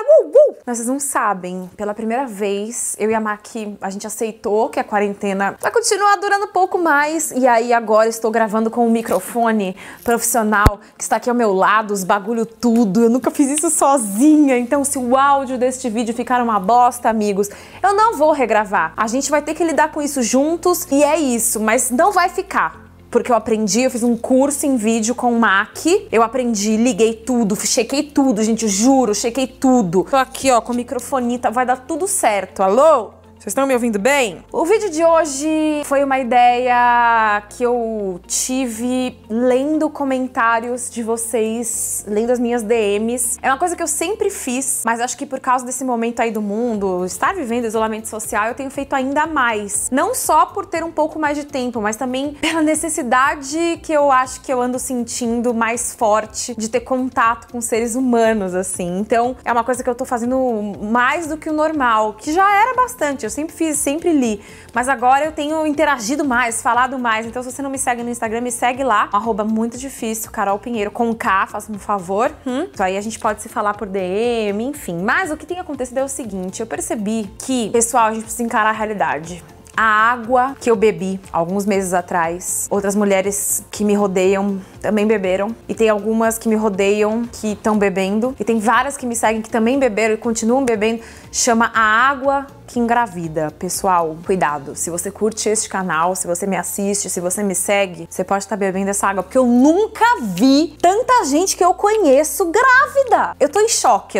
Mas vocês não sabem, pela primeira vez, eu e a Maqui, a gente aceitou que a quarentena vai continuar durando um pouco mais. E aí agora estou gravando com um microfone profissional que está aqui ao meu lado, os bagulho tudo. Eu nunca fiz isso sozinha, então se o áudio deste vídeo ficar uma bosta, amigos, eu não vou regravar. A gente vai ter que lidar com isso juntos e é isso, mas não vai ficar. Porque eu aprendi, eu fiz um curso em vídeo com o Maqui. Eu aprendi, liguei tudo, chequei tudo, gente, eu juro, chequei tudo. Tô aqui, ó, com o microfone, vai dar tudo certo. Alô? Vocês estão me ouvindo bem? O vídeo de hoje foi uma ideia que eu tive lendo comentários de vocês, lendo as minhas DMs. É uma coisa que eu sempre fiz, mas acho que por causa desse momento aí do mundo, estar vivendo isolamento social, eu tenho feito ainda mais. Não só por ter um pouco mais de tempo, mas também pela necessidade que eu acho que eu ando sentindo mais forte de ter contato com seres humanos, assim. Então, é uma coisa que eu tô fazendo mais do que o normal, que já era bastante. Eu sempre fiz, sempre li, mas agora eu tenho interagido mais, falado mais. Então se você não me segue no Instagram, me segue lá, @muito difícil, Carol Pinheiro, com K, faça um favor. Então aí a gente pode se falar por DM, enfim. Mas o que tem acontecido é o seguinte, eu percebi que, pessoal, a gente precisa encarar a realidade. A água que eu bebi alguns meses atrás, outras mulheres que me rodeiam também beberam. E tem algumas que me rodeiam que estão bebendo. E tem várias que me seguem que também beberam e continuam bebendo. Chama a água que engravida. Pessoal, cuidado. Se você curte este canal, se você me assiste, se você me segue, você pode estar bebendo essa água. Porque eu nunca vi tanta gente que eu conheço grávida. Eu tô em choque,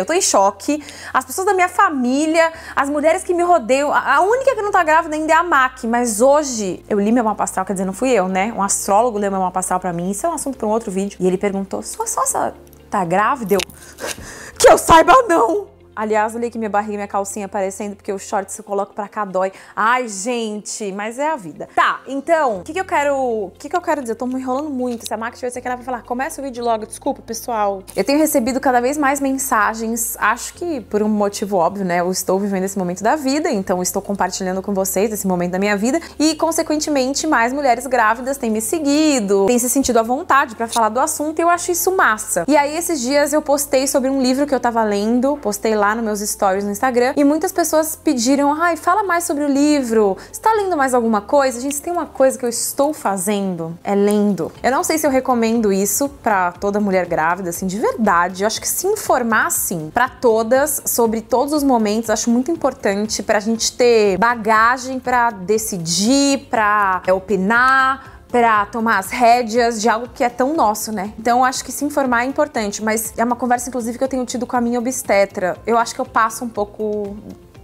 As pessoas da minha família, as mulheres que me rodeiam, a única que não tá grávida ainda é a Maqui. Mas hoje, eu li meu mapa astral, quer dizer, não fui eu, né? Um astrólogo leu meu mapa astral pra mim. Isso é um assunto pra um outro vídeo. E ele perguntou, sua sócia tá grávida? Eu, que eu saiba, não! Aliás, olhei que minha barriga e minha calcinha aparecendo, porque o short se eu coloco pra cá dói. Ai, gente, mas é a vida. Tá, então, o que eu quero dizer? Eu tô me enrolando muito. Se a Maqui tivesse aqui, ela vai falar, começa o vídeo logo. Desculpa, pessoal. Eu tenho recebido cada vez mais mensagens, acho que por um motivo óbvio, né? Eu estou vivendo esse momento da vida, então eu estou compartilhando com vocês esse momento da minha vida e, consequentemente, mais mulheres grávidas têm me seguido, têm se sentido à vontade pra falar do assunto e eu acho isso massa. E aí, esses dias eu postei sobre um livro que eu tava lendo, postei lá nos meus stories no Instagram, e muitas pessoas pediram, ai, fala mais sobre o livro, você tá lendo mais alguma coisa? Gente, tem uma coisa que eu estou fazendo, é lendo. Eu não sei se eu recomendo isso pra toda mulher grávida, assim, de verdade. Eu acho que se informar, assim, pra todas, sobre todos os momentos, acho muito importante pra gente ter bagagem pra decidir, pra opinar, pra tomar as rédeas de algo que é tão nosso, né? Então, eu acho que se informar é importante, mas é uma conversa, inclusive, que eu tenho tido com a minha obstetra. Eu acho que eu passo um pouco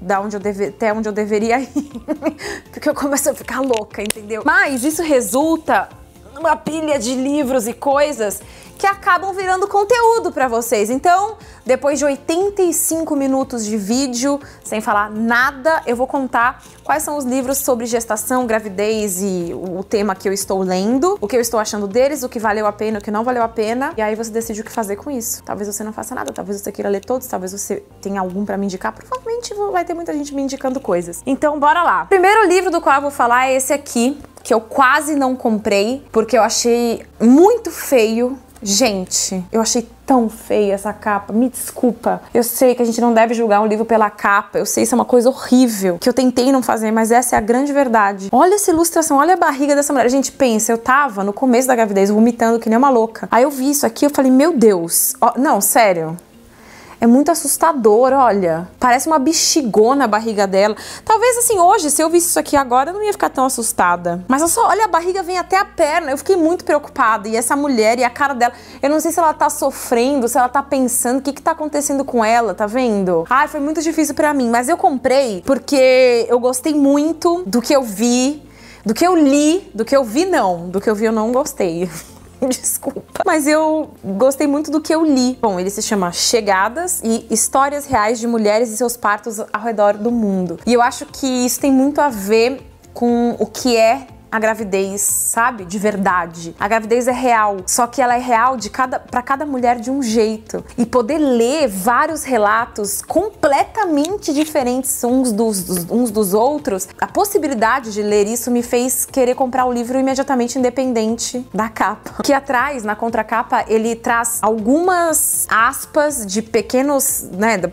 até onde eu deveria ir, porque eu começo a ficar louca, entendeu? Mas isso resulta numa pilha de livros e coisas que acabam virando conteúdo pra vocês. Então, depois de 85 minutos de vídeo, sem falar nada, eu vou contar quais são os livros sobre gestação, gravidez e o tema que eu estou lendo, o que eu estou achando deles, o que valeu a pena, o que não valeu a pena. E aí você decide o que fazer com isso. Talvez você não faça nada, talvez você queira ler todos, talvez você tenha algum pra me indicar. Provavelmente vai ter muita gente me indicando coisas. Então, bora lá. O primeiro livro do qual eu vou falar é esse aqui, que eu quase não comprei, porque eu achei muito feio. Gente, eu achei tão feia essa capa, me desculpa. Eu sei que a gente não deve julgar um livro pela capa, eu sei, isso é uma coisa horrível, que eu tentei não fazer, mas essa é a grande verdade. Olha essa ilustração, olha a barriga dessa mulher. Gente, pensa, eu tava no começo da gravidez vomitando que nem uma louca. Aí eu vi isso aqui, eu falei, meu Deus. Não, sério. É muito assustador, olha. Parece uma bexigona a barriga dela. Talvez, assim, hoje, se eu visse isso aqui agora, eu não ia ficar tão assustada. Mas só, olha, a barriga vem até a perna. Eu fiquei muito preocupada. E essa mulher e a cara dela, eu não sei se ela tá sofrendo, se ela tá pensando, o que que tá acontecendo com ela, tá vendo? Ai, foi muito difícil pra mim. Mas eu comprei porque eu gostei muito do que eu vi, do que eu li, do que eu vi não. Do que eu vi eu não gostei. Desculpa. Mas eu gostei muito do que eu li. Bom, ele se chama Chegadas e Histórias Reais de Mulheres e Seus Partos ao Redor do Mundo. E eu acho que isso tem muito a ver com o que é a gravidez, sabe? De verdade. A gravidez é real, só que ela é real para cada mulher de um jeito. E poder ler vários relatos completamente diferentes uns dos outros, a possibilidade de ler isso me fez querer comprar o livro imediatamente, independente da capa. Que atrás, na contracapa, ele traz algumas aspas de pequenas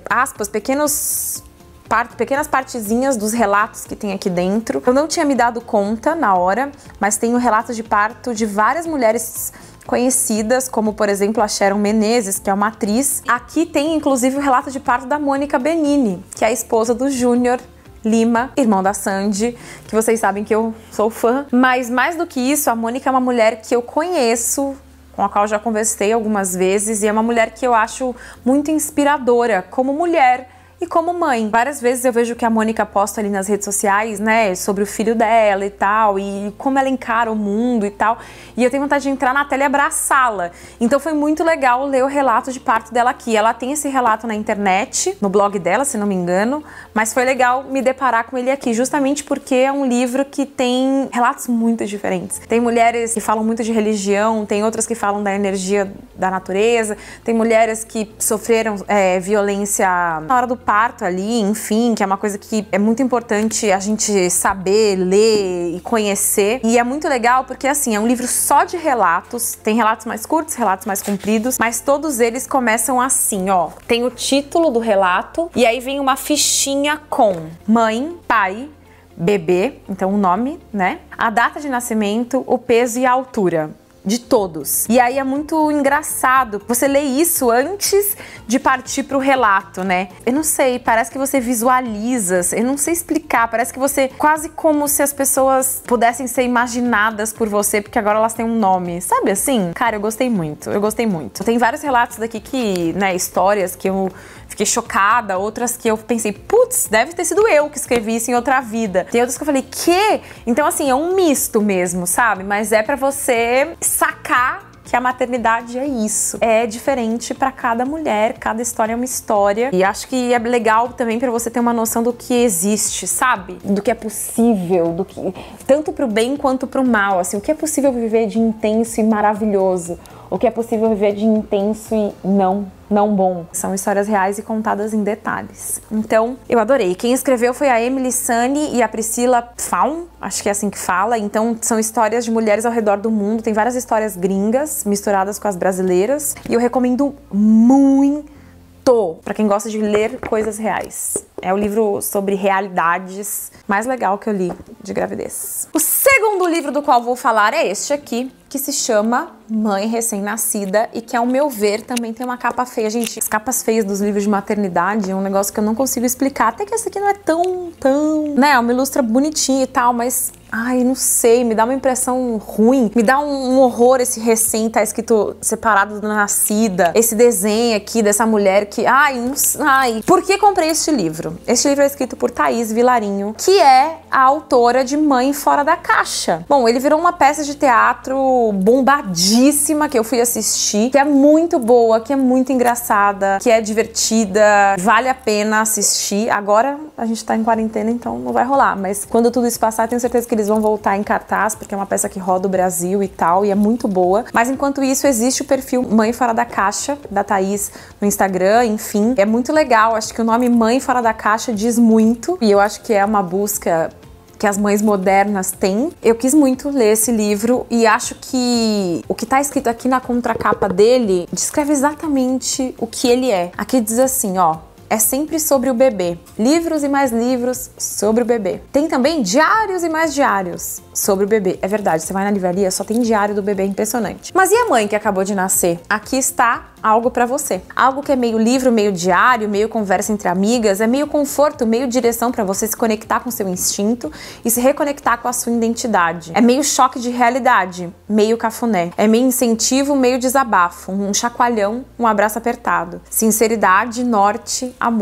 partezinhas dos relatos que tem aqui dentro. Eu não tinha me dado conta na hora, mas tenho relatos de parto de várias mulheres conhecidas, como por exemplo a Sharon Menezes, que é uma atriz. Aqui tem inclusive o relato de parto da Mônica Benini, que é a esposa do Júnior Lima, irmão da Sandy, que vocês sabem que eu sou fã. Mas mais do que isso, a Mônica é uma mulher que eu conheço, com a qual já conversei algumas vezes, e é uma mulher que eu acho muito inspiradora como mulher e como mãe. Várias vezes eu vejo que a Mônica posta ali nas redes sociais, né, sobre o filho dela e tal, e como ela encara o mundo e tal, e eu tenho vontade de entrar na tela e abraçá-la. Então foi muito legal ler o relato de parto dela aqui. Ela tem esse relato na internet, no blog dela, se não me engano, mas foi legal me deparar com ele aqui, justamente porque é um livro que tem relatos muito diferentes. Tem mulheres que falam muito de religião, tem outras que falam da energia da natureza, tem mulheres que sofreram violência na hora do parto ali, enfim, que é uma coisa que é muito importante a gente saber, ler e conhecer. E é muito legal porque, assim, é um livro só de relatos, tem relatos mais curtos, relatos mais compridos, mas todos eles começam assim, ó. Tem o título do relato e aí vem uma fichinha com mãe, pai, bebê, então o nome, né? A data de nascimento, o peso e a altura de todos. E aí é muito engraçado você ler isso antes de partir pro relato, né? Eu não sei, parece que você visualiza, eu não sei explicar, parece que você, quase como se as pessoas pudessem ser imaginadas por você, porque agora elas têm um nome, sabe assim? Cara, eu gostei muito. Tem vários relatos daqui que, né, histórias que eu fiquei chocada, outras que eu pensei, putz, deve ter sido eu que escrevi isso em outra vida. Tem outras que eu falei, quê? Então, assim, é um misto mesmo, sabe? Mas é pra você sacar que a maternidade é isso. É diferente pra cada mulher, cada história é uma história. E acho que é legal também pra você ter uma noção do que existe, sabe? Do que é possível, do que tanto pro bem quanto pro mal, assim, o que é possível viver de intenso e maravilhoso, o que é possível viver de intenso e não bom. São histórias reais e contadas em detalhes. Então, eu adorei. Quem escreveu foi a Emily Sani e a Priscila Faun, acho que é assim que fala. Então, são histórias de mulheres ao redor do mundo. Tem várias histórias gringas misturadas com as brasileiras. E eu recomendo muito pra quem gosta de ler coisas reais. É o livro sobre realidades mais legal que eu li de gravidez. O segundo livro do qual vou falar é este aqui, que se chama Mãe Recém-Nascida e que, ao meu ver, também tem uma capa feia. Gente, as capas feias dos livros de maternidade é um negócio que eu não consigo explicar. Até que essa aqui não é tão, né, uma ilustra bonitinha e tal, mas ai, não sei, me dá uma impressão ruim, me dá um horror esse recém, tá escrito separado da nascida, esse desenho aqui dessa mulher que, ai, por que comprei este livro? Este livro é escrito por Thaís Vilarinho, que é a autora de Mãe Fora da Caixa. Bom, ele virou uma peça de teatro bombadíssima que eu fui assistir, que é muito boa, que é muito engraçada, que é divertida, vale a pena assistir. Agora a gente tá em quarentena, então não vai rolar, mas quando tudo isso passar, tenho certeza que eles vão voltar em cartaz, porque é uma peça que roda o Brasil e tal, e é muito boa. Mas enquanto isso, existe o perfil Mãe Fora da Caixa, da Thaís, no Instagram, enfim. É muito legal, acho que o nome Mãe Fora da Caixa diz muito, e eu acho que é uma busca que as mães modernas têm. Eu quis muito ler esse livro e acho que o que tá escrito aqui na contracapa dele descreve exatamente o que ele é. Aqui diz assim, ó: é sempre sobre o bebê. Livros e mais livros sobre o bebê. Tem também diários e mais diários sobre o bebê. É verdade, você vai na livraria, só tem diário do bebê, impressionante. Mas e a mãe que acabou de nascer? Aqui está algo pra você. Algo que é meio livro, meio diário, meio conversa entre amigas, é meio conforto, meio direção pra você se conectar com seu instinto e se reconectar com a sua identidade. É meio choque de realidade, meio cafuné. É meio incentivo, meio desabafo, um chacoalhão, um abraço apertado. Sinceridade, norte, amor.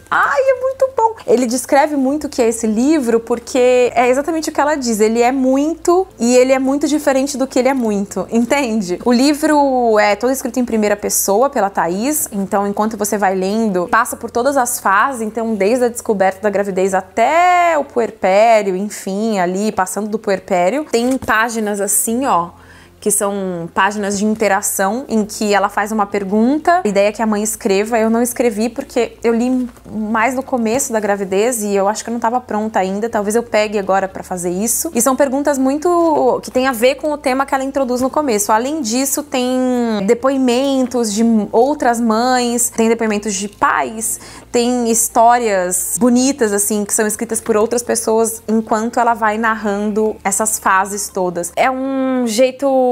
Ai, é muito bom. Ele descreve muito o que é esse livro, porque é exatamente o que ela diz. Ele é muito e ele é muito diferente do que ele é muito, entende? O livro é todo escrito em primeira pessoa pela Thaís, então enquanto você vai lendo, passa por todas as fases, então desde a descoberta da gravidez até o puerpério, enfim, ali, passando do puerpério. Tem páginas assim, ó, que são páginas de interação em que ela faz uma pergunta, a ideia é que a mãe escreva. Eu não escrevi porque eu li mais no começo da gravidez e eu acho que eu não estava pronta ainda, talvez eu pegue agora para fazer isso. E são perguntas muito que tem a ver com o tema que ela introduz no começo. Além disso, tem depoimentos de outras mães, tem depoimentos de pais, tem histórias bonitas assim que são escritas por outras pessoas enquanto ela vai narrando essas fases todas. É um jeito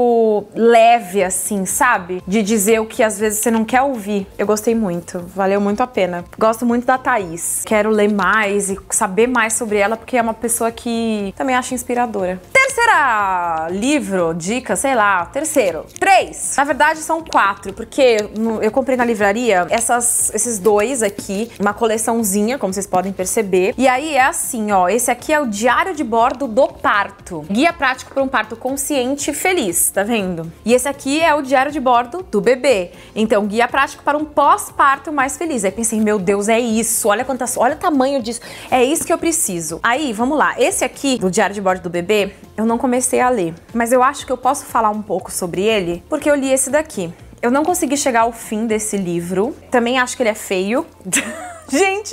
leve, assim, sabe? De dizer o que às vezes você não quer ouvir. Eu gostei muito, valeu muito a pena. Gosto muito da Thaís. Quero ler mais e saber mais sobre ela, porque é uma pessoa que também acho inspiradora. Terceira livro, dica, sei lá, terceiro. 3. Na verdade são 4, porque eu comprei na livraria esses 2 aqui, uma coleçãozinha, como vocês podem perceber. E aí é assim, ó, esse aqui é o Diário de Bordo do Parto. Guia prático para um parto consciente e feliz. Tá vendo? E esse aqui é o diário de bordo do bebê. Então, guia prático para um pós-parto mais feliz. Aí pensei, meu Deus, é isso. Olha o tamanho disso. É isso que eu preciso. Aí, vamos lá. Esse aqui, do diário de bordo do bebê, eu não comecei a ler. Mas eu acho que eu posso falar um pouco sobre ele, porque eu li esse daqui. Eu não consegui chegar ao fim desse livro. Também acho que ele é feio. Gente,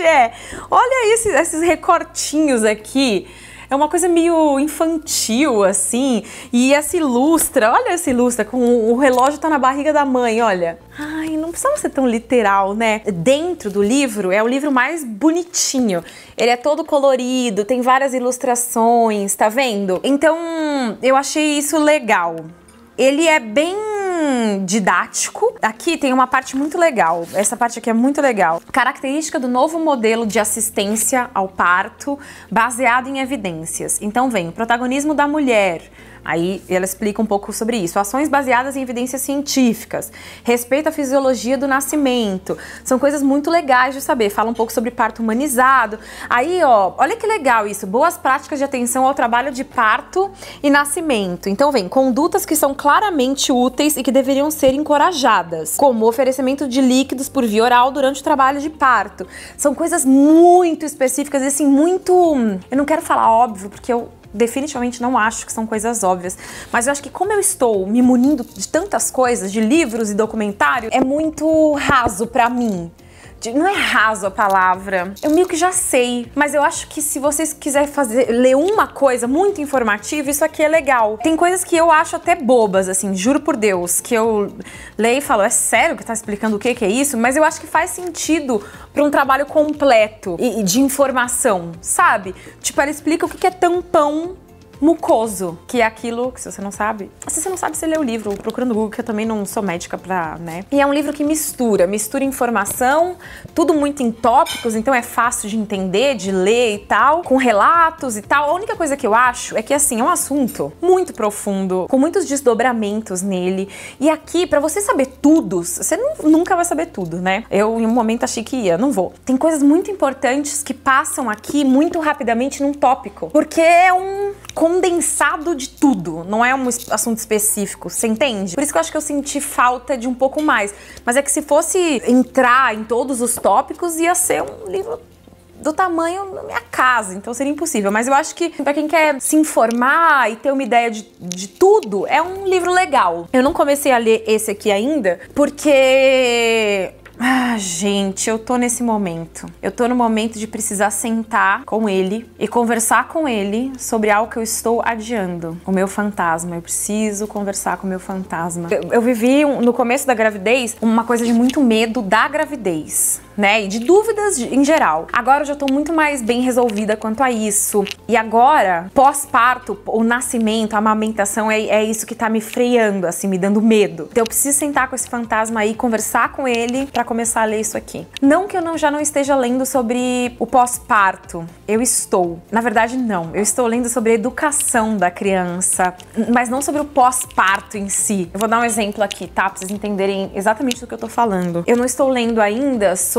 olha esses recortinhos aqui. É uma coisa meio infantil, assim. E essa ilustra, olha essa ilustra, com o relógio tá na barriga da mãe, olha. Ai, não precisava ser tão literal, né? Dentro do livro, é o livro mais bonitinho. Ele é todo colorido, tem várias ilustrações, tá vendo? Então, eu achei isso legal. Ele é bem didático. Aqui tem uma parte muito legal. Essa parte aqui é muito legal. Característica do novo modelo de assistência ao parto baseado em evidências. Então vem o protagonismo da mulher. Aí ela explica um pouco sobre isso. Ações baseadas em evidências científicas. Respeito à fisiologia do nascimento. São coisas muito legais de saber. Fala um pouco sobre parto humanizado. Aí, ó, olha que legal isso. Boas práticas de atenção ao trabalho de parto e nascimento. Então vem, condutas que são claramente úteis e que deveriam ser encorajadas. Como o oferecimento de líquidos por via oral durante o trabalho de parto. São coisas muito específicas e assim, muito... Eu não quero falar óbvio, porque eu definitivamente não acho que são coisas óbvias, mas eu acho que como eu estou me munindo de tantas coisas, de livros e documentário, é muito raso pra mim. Não é raso a palavra, eu meio que já sei, mas eu acho que se vocês quiserem ler uma coisa muito informativa, isso aqui é legal. Tem coisas que eu acho até bobas, assim, juro por Deus, que eu leio e falo, é sério que tá explicando o que é isso? Mas eu acho que faz sentido para um trabalho completo e de informação, sabe? Tipo, ela explica o que é tampão mucoso, que é aquilo que se você não sabe, você lê o livro, procura no Google, que eu também não sou médica pra, né? E é um livro que mistura informação, tudo muito em tópicos, então é fácil de entender, de ler e tal, com relatos e tal. A única coisa que eu acho é que, assim, é um assunto muito profundo, com muitos desdobramentos nele, e aqui, pra você saber tudo, você nunca vai saber tudo, né? Eu, em um momento, achei que ia, não vou. Tem coisas muito importantes que passam aqui muito rapidamente num tópico, porque é um condensado de tudo, não é um assunto específico, você entende? Por isso que eu acho que eu senti falta de um pouco mais. Mas é que se fosse entrar em todos os tópicos, ia ser um livro do tamanho da minha casa, então seria impossível. Mas eu acho que pra quem quer se informar e ter uma ideia de tudo, é um livro legal. Eu não comecei a ler esse aqui ainda, porque... Ah, gente, eu tô nesse momento. Eu tô no momento de precisar sentar com ele e conversar com ele sobre algo que eu estou adiando. O meu fantasma. Eu preciso conversar com o meu fantasma. Eu vivi, no começo da gravidez, uma coisa de muito medo da gravidez, né? E de dúvidas em geral. Agora eu já tô muito mais bem resolvida quanto a isso. E agora, pós-parto, o nascimento, a amamentação, é isso que tá me freando, assim, me dando medo. Então eu preciso sentar com esse fantasma aí, conversar com ele pra começar a ler isso aqui. Não que eu já não esteja lendo sobre o pós-parto. Eu estou. Na verdade, não. Eu estou lendo sobre a educação da criança, mas não sobre o pós-parto em si. Eu vou dar um exemplo aqui, tá? Pra vocês entenderem exatamente do que eu tô falando. Eu não estou lendo ainda sobre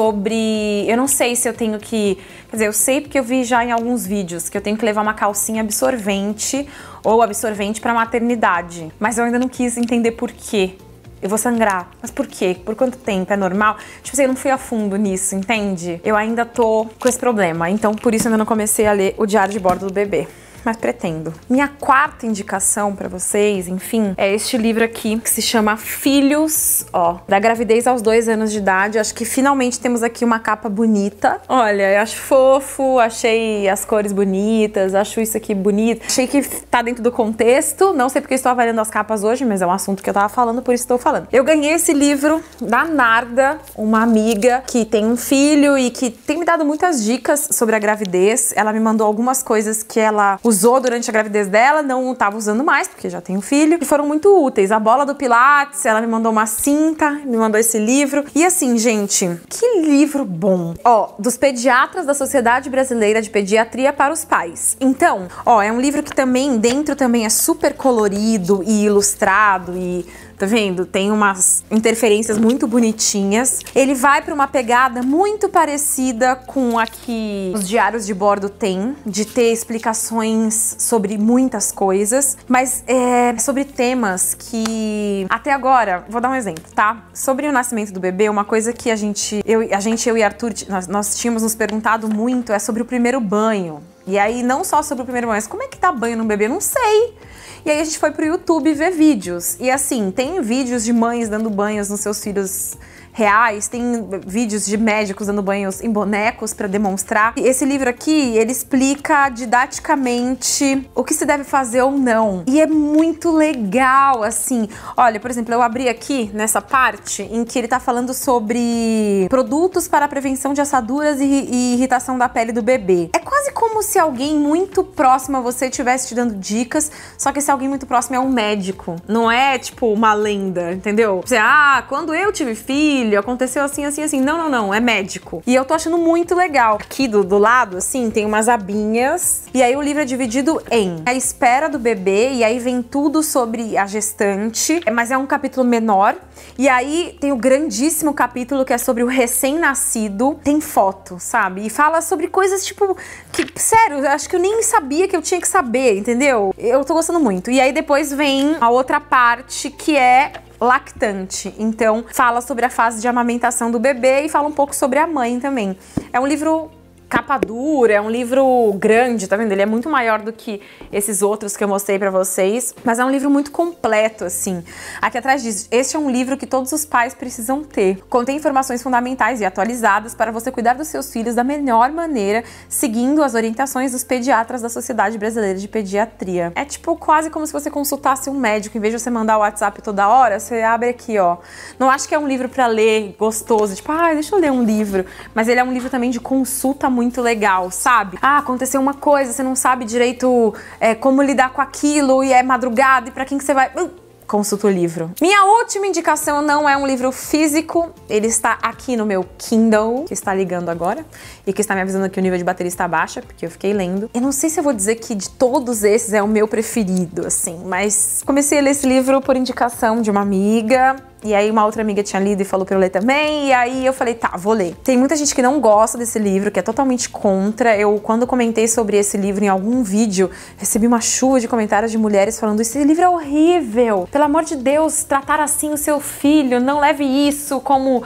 sobre... Eu não sei se eu tenho que... Quer dizer, eu sei porque eu vi já em alguns vídeos que eu tenho que levar uma calcinha absorvente ou absorvente pra maternidade. Mas eu ainda não quis entender por quê. Eu vou sangrar. Mas por quê? Por quanto tempo? É normal? Tipo assim, eu não fui a fundo nisso, entende? Eu ainda tô com esse problema. Então, por isso eu ainda não comecei a ler o diário de bordo do bebê. Mas pretendo. Minha quarta indicação pra vocês, enfim, é este livro aqui, que se chama Filhos, ó, da gravidez aos 2 anos de idade. Acho que finalmente temos aqui uma capa bonita. Olha, eu acho fofo, achei as cores bonitas, acho isso aqui bonito. Achei que tá dentro do contexto. Não sei porque eu estou avaliando as capas hoje, mas é um assunto que eu tava falando, por isso estou falando. Eu ganhei esse livro da Narda, uma amiga que tem um filho e que tem me dado muitas dicas sobre a gravidez. Ela me mandou algumas coisas que ela usou durante a gravidez dela, não estava usando mais, porque já tem um filho, e foram muito úteis. A bola do Pilates, ela me mandou uma cinta, me mandou esse livro. E assim, gente, que livro bom. Ó, dos pediatras da Sociedade Brasileira de Pediatria para os Pais. Então, ó, é um livro que também, dentro também é super colorido e ilustrado e... Tá vendo? Tem umas interferências muito bonitinhas. Ele vai para uma pegada muito parecida com a que os diários de bordo têm, de ter explicações sobre muitas coisas, mas é sobre temas que até agora, vou dar um exemplo, tá? Sobre o nascimento do bebê, uma coisa que eu e Arthur, nós tínhamos nos perguntado muito é sobre o primeiro banho. E aí, não só sobre o primeiro banho, mas como é que dá banho no bebê? Não sei. E aí a gente foi pro YouTube ver vídeos. E assim, tem vídeos de mães dando banhos nos seus filhos reais, tem vídeos de médicos dando banhos em bonecos para demonstrar. Esse livro aqui, ele explica didaticamente o que se deve fazer ou não. E é muito legal, assim. Olha, por exemplo, eu abri aqui nessa parte em que ele tá falando sobre produtos para a prevenção de assaduras e irritação da pele do bebê. É quase como se alguém muito próximo a você estivesse te dando dicas, só que esse alguém muito próximo é um médico. Não é, tipo, uma lenda, entendeu? Você, quando eu tive filho, aconteceu assim, assim, assim. Não, não, não, é médico. E eu tô achando muito legal. Aqui do lado, assim, tem umas abinhas. E aí o livro é dividido em a espera do bebê, e aí vem tudo sobre a gestante, mas é um capítulo menor. E aí tem o grandíssimo capítulo que é sobre o recém-nascido. Tem foto, sabe? E fala sobre coisas, tipo, que, sério, eu acho que eu nem sabia que eu tinha que saber, entendeu? Eu tô gostando muito. E aí depois vem a outra parte que é lactante. Então, fala sobre a fase de amamentação do bebê e fala um pouco sobre a mãe também. É um livro capa dura, é um livro grande, tá vendo? Ele é muito maior do que esses outros que eu mostrei pra vocês, mas é um livro muito completo, assim. Aqui atrás diz, este é um livro que todos os pais precisam ter. Contém informações fundamentais e atualizadas para você cuidar dos seus filhos da melhor maneira, seguindo as orientações dos pediatras da Sociedade Brasileira de Pediatria. É tipo quase como se você consultasse um médico, em vez de você mandar o WhatsApp toda hora, você abre aqui, ó. Não acho que é um livro pra ler gostoso, tipo, deixa eu ler um livro, mas ele é um livro também de consulta muito legal, sabe? Aconteceu uma coisa, você não sabe direito como lidar com aquilo, e é madrugada, e pra quem que você vai... Consulta o livro. Minha última indicação não é um livro físico, ele está aqui no meu Kindle, que está ligando agora, e que está me avisando que o nível de bateria está baixa, porque eu fiquei lendo. Eu não sei se eu vou dizer que de todos esses é o meu preferido, assim, mas comecei a ler esse livro por indicação de uma amiga, e aí uma outra amiga tinha lido e falou pra eu ler também, e aí eu falei, tá, vou ler. Tem muita gente que não gosta desse livro, que é totalmente contra. Eu, quando comentei sobre esse livro em algum vídeo, recebi uma chuva de comentários de mulheres falando, esse livro é horrível, pelo amor de Deus, tratar assim o seu filho, não leve isso como...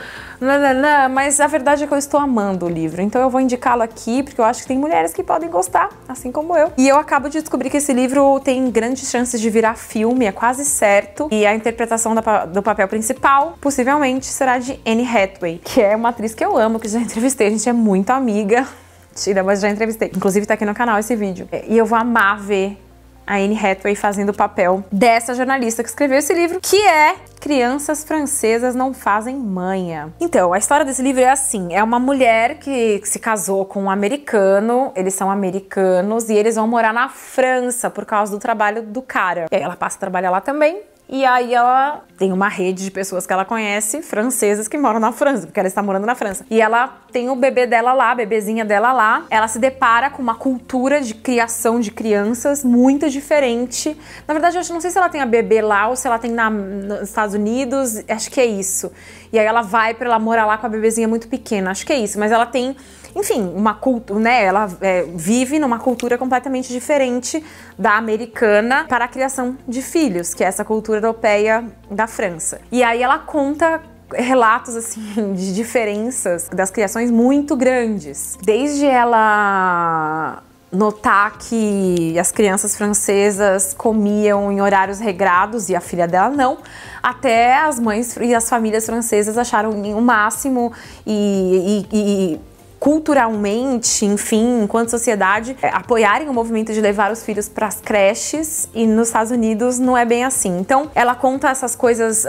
Mas a verdade é que eu estou amando o livro, então eu vou indicá-lo aqui, porque eu acho que tem mulheres que podem gostar, assim como eu. E eu acabo de descobrir que esse livro tem grandes chances de virar filme, é quase certo, e a interpretação do papel principal, possivelmente, será de Anne Hathaway, que é uma atriz que eu amo, que já entrevistei, a gente é muito amiga. Mentira, mas já entrevistei. Inclusive tá aqui no canal esse vídeo. E eu vou amar ver a Anne Hathaway fazendo o papel dessa jornalista que escreveu esse livro, que é Crianças Francesas Não Fazem Manha. Então, a história desse livro é assim, é uma mulher que se casou com um americano, eles são americanos, e eles vão morar na França por causa do trabalho do cara. E aí ela passa a trabalhar lá também, E aí ela tem uma rede de pessoas que ela conhece, francesas, que moram na França, porque ela está morando na França. E ela tem o bebê dela lá, a bebezinha dela lá. Ela se depara com uma cultura de criação de crianças muito diferente. Na verdade, eu não sei se ela tem a bebê lá ou se ela tem nos Estados Unidos, acho que é isso. E aí ela vai pra ela morar lá com a bebezinha muito pequena, acho que é isso. Mas ela tem, enfim, uma cultura, né? Ela vive numa cultura completamente diferente da americana para a criação de filhos, que é essa cultura europeia da França. E aí ela conta relatos, assim, de diferenças das criações muito grandes. Desde ela notar que as crianças francesas comiam em horários regrados e a filha dela não, até as mães e as famílias francesas acharam o máximo e culturalmente, enfim, enquanto sociedade, apoiarem o movimento de levar os filhos para as creches, e nos Estados Unidos não é bem assim. Então, ela conta essas coisas,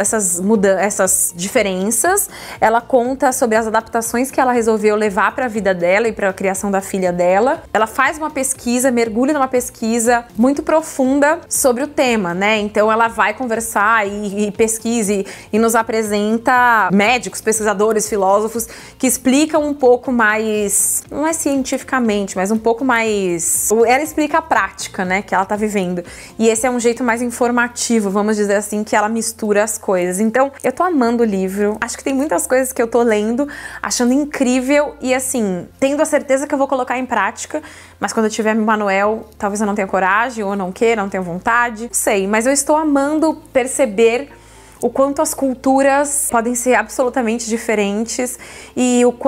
essas diferenças, ela conta sobre as adaptações que ela resolveu levar para a vida dela e para a criação da filha dela. Ela faz uma pesquisa, mergulha numa pesquisa muito profunda sobre o tema, né? Então, ela vai conversar e pesquisa e nos apresenta médicos, pesquisadores, filósofos que explicam um pouco mais, não é cientificamente, mas um pouco mais... Ela explica a prática, né, que ela tá vivendo. E esse é um jeito mais informativo, vamos dizer assim, que ela mistura as coisas. Então, eu tô amando o livro. Acho que tem muitas coisas que eu tô lendo, achando incrível e, assim, tendo a certeza que eu vou colocar em prática. Mas quando eu tiver meu Manuel, talvez eu não tenha coragem, ou não queira, não tenha vontade. Não sei, mas eu estou amando perceber o quanto as culturas podem ser absolutamente diferentes e o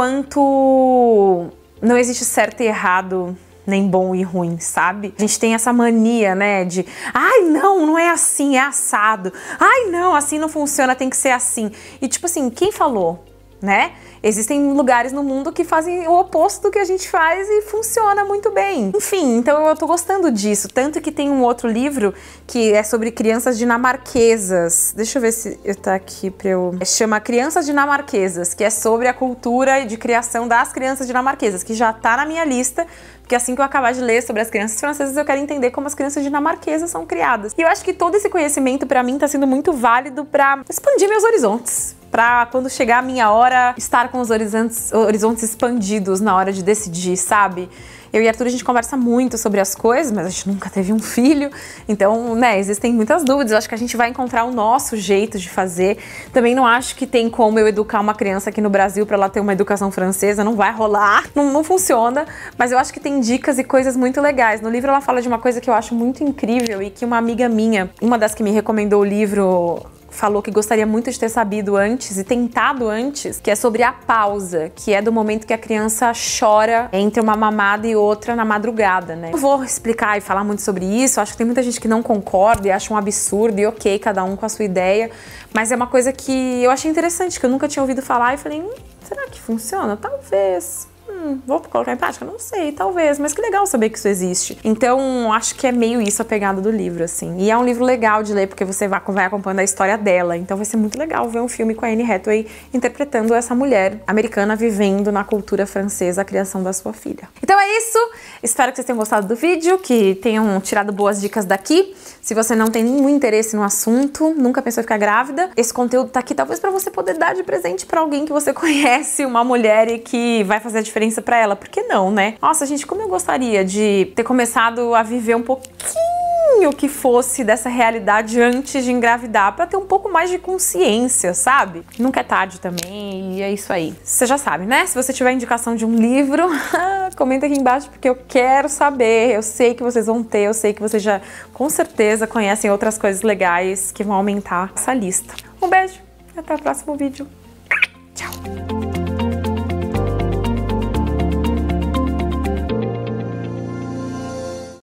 quanto não existe certo e errado, nem bom e ruim, sabe? A gente tem essa mania, né, de ai, não é assim, é assado. Ai, não, assim não funciona, tem que ser assim. E tipo assim, quem falou, né? Existem lugares no mundo que fazem o oposto do que a gente faz e funciona muito bem. Enfim, então eu tô gostando disso. Tanto que tem um outro livro que é sobre crianças dinamarquesas. Deixa eu ver se tá aqui pra eu... Chama Crianças Dinamarquesas, que é sobre a cultura de criação das crianças dinamarquesas, que já tá na minha lista, porque assim que eu acabar de ler sobre as crianças francesas, eu quero entender como as crianças dinamarquesas são criadas. E eu acho que todo esse conhecimento pra mim tá sendo muito válido pra expandir meus horizontes. Pra quando chegar a minha hora, estar com os horizontes expandidos na hora de decidir, sabe? Eu e Arthur, a gente conversa muito sobre as coisas, mas a gente nunca teve um filho. Então, né, existem muitas dúvidas. Eu acho que a gente vai encontrar o nosso jeito de fazer. Também não acho que tem como eu educar uma criança aqui no Brasil pra ela ter uma educação francesa. Não vai rolar, não funciona. Mas eu acho que tem dicas e coisas muito legais. No livro ela fala de uma coisa que eu acho muito incrível e que uma amiga minha, uma das que me recomendou o livro, falou que gostaria muito de ter sabido antes e tentado antes, que é sobre a pausa, que é do momento que a criança chora entre uma mamada e outra na madrugada, né? Não vou explicar e falar muito sobre isso, acho que tem muita gente que não concorda e acha um absurdo, e ok, cada um com a sua ideia, mas é uma coisa que eu achei interessante, que eu nunca tinha ouvido falar e falei, será que funciona? Talvez. Vou colocar em prática? Não sei, talvez, mas que legal saber que isso existe. Então, acho que é meio isso a pegada do livro, assim. E é um livro legal de ler, porque você vai acompanhando a história dela. Então vai ser muito legal ver um filme com a Anne Hathaway interpretando essa mulher americana vivendo na cultura francesa a criação da sua filha. Então é isso. Espero que vocês tenham gostado do vídeo, que tenham tirado boas dicas daqui. Se você não tem nenhum interesse no assunto, nunca pensou em ficar grávida, esse conteúdo tá aqui talvez pra você poder dar de presente pra alguém que você conhece, uma mulher, e que vai fazer a diferença pra ela. Por que não, né? Nossa, gente, como eu gostaria de ter começado a viver um pouquinho que fosse dessa realidade antes de engravidar, pra ter um pouco mais de consciência, sabe? Nunca é tarde também, e é isso aí. Você já sabe, né? Se você tiver indicação de um livro, comenta aqui embaixo, porque eu quero saber. Eu sei que vocês vão ter, eu sei que vocês já, com certeza, conhecem outras coisas legais que vão aumentar essa lista. Um beijo e até o próximo vídeo. Tchau!